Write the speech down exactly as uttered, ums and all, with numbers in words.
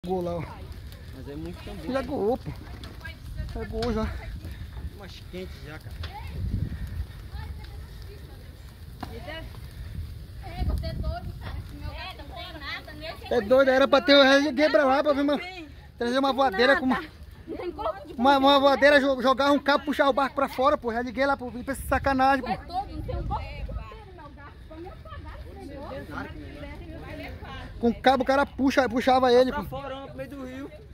Gol lá, ó. Mas é muito também. Já goou, pô. Já goou já. Mais quente já, cara. É, você é doido, cara. Esse meu gato não tem nada nesse. É doido, era pra ter o resguê pra lá, pra ver uma, trazer uma voadeira com uma, uma, uma voadeira, jogar um cabo, puxar o barco pra fora, pô. Resguei lá, pô. Pra essa sacanagem, pô. É doido, não tem um pouco de inteiro, meu gato. Pra me apagar, Com o cabo o cara puxa, puxava ele, Pra pô. fora, no meio do rio.